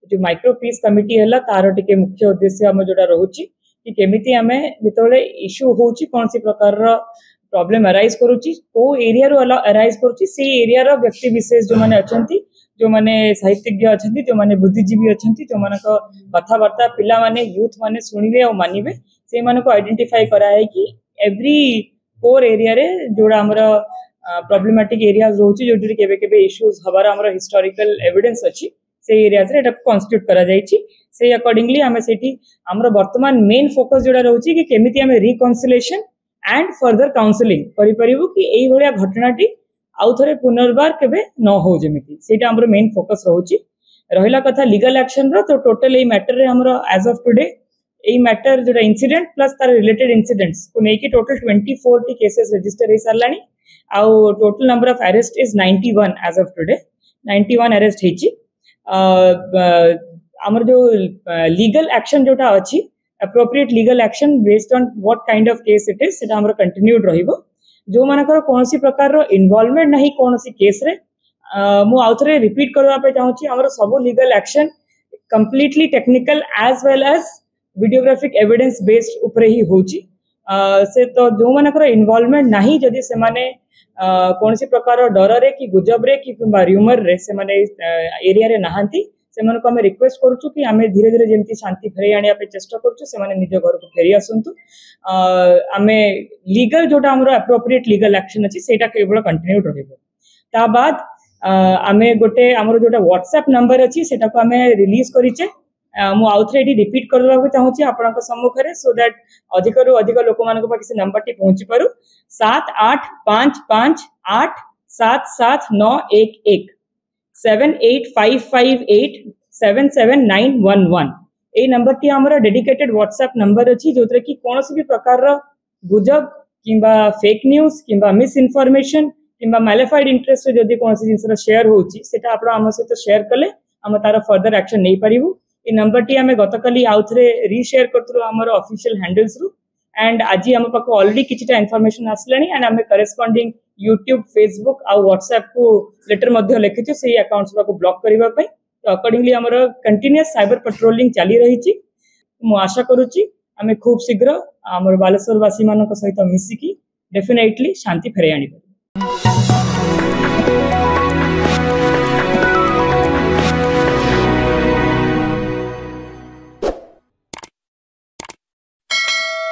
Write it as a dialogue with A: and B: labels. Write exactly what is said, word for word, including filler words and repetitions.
A: जो micro piece committee है तार टिके मुख्य उद्देश्य आम जोटा रोचे कि केमिति आमे जिते इश्यू होची कौन सी प्रकार प्रॉब्लम अराइज करुची को एरिया रो अराइज करुची से एरिया रो व्यक्ति विशेष जो माने अछंती जो माने साहित्यज्ञ अछंती जो माने बुद्धिजीवी अछंती जो माने कथावार्ता पिला माने यूथ माने सुनिबे और मानिबे से माने को आइडेंटिफाई करा है कि एवरी कोर एरिया रे जोड़ा हमरा प्रॉब्लमेटिक एरियाज रोची जोटी केबे केबे इश्यूज हबार हमरा हिस्टोरिकल एविडेंस अछि से एरियाज रे एटा कॉन्स्टिट्यूट करा जायछि से अकॉर्डिंगली हमें सेठी हमरा वर्तमान मेन फोकस जोड़ा रहउछि कि केमिति हमें रिकॉन्सिलेशन एंड फर्दर काउंसलिंग करि परिबो कि एई भलिया घटनाटी आउ थरे पुनर्बार केबे न हो जेमिति सेटा हमर मेन फोकस रहउछि रहिला कथा लीगल एक्शन रो तो टोटल एई मैटर रे हमरा एज ऑफ टुडे एई मैटर जोड़ा इंसिडेंट प्लस तार रिलेटेड इंसिडेंट्स को नेकी टोटल चौबीस टी केसेस रजिस्टर हे सरलानी आउ total number of arrest is इक्यानवे एज ऑफ टुडे इक्यानवे अरेस्ट हेची हमर जो लीगल एक्शन जोटा अछि appropriate legal action based on what kind of case it is सेटा हमर कंटिन्यूड रहिबो जो मानकर कोनसी प्रकार रो इन्वॉल्वमेंट नहीं कोनसी केस रे मु आउथरे रिपीट करबा पे चाहूची हमर सब legal action completely technical as well as videographic evidence based ऊपर ही होची से तो जो मानकर इन्वॉल्वमेंट नहीं जदी से माने कोनसी प्रकार रो डर रे कि गुजब रे कि र्यूमर रे से माने एरिया रे नहांती से मन को हमें रिक्वेस्ट करूछु कि हमें धीरे धीरे जेमती शांति फेरै आनिया पे चेष्टा करूछु से माने निज घर को फेरी आसंतु हमें लीगल जोटा हमरो एप्रोप्रिएट लीगल एक्शन अछि सेटा केवल कंटिन्यूड रहइबो ता बाद हमें गोटे हमरो जोटा व्हाट्सएप नंबर अछि सेटा को हमें रिलीज करिचे मु आउथरे रिपीट करबा को चाहूची आपनक सम्मुख रे सो दैट अधिक रु अधिक लोक मान को पाके से नंबर टी पहुंची पारु सात आठ पाँच पाँच आठ सात सात नौ एक एक seven eight five five eight seven seven nine one one ए नंबर टी हमरा डेडिकेटेड व्हाट्सएप नंबर अछि जोतरे कि कोनोसी भी प्रकार रो गुजब किंबा फेक न्यूज किंबा मिस इन्फॉर्मेशन किंबा मैलिफाइड इंटरेस्ट जदी कोनोसी जिंसर शेयर होची सेटा आपण हम सहित शेयर कले हम तार फर्दर एक्शन नै परिबु ए नंबर टी हमें गतकाली आउथरे रीशेयर करथुरो हमर ऑफिशियल हैंडल्स रु एंड आज हम पाक ऑलरेडी किछटा इन्फॉर्मेशन आसलानी एंड हमें करेस्पोंडिंग यूट्यूब फेसबुक आ व्हाट्सएप को लेटर मध्य लिखिछु से अकाउंट्स को ब्लॉक करबा पई तो अकॉर्डिंगली हमर कंटीन्यूअस साइबर पेट्रोलिंग चली रही छी मु आशा करूची हमें खूब शीघ्र हमर बालेश्वर वासी मानक सहित मिसिकी डेफिनेटली शांति फेरै आनी।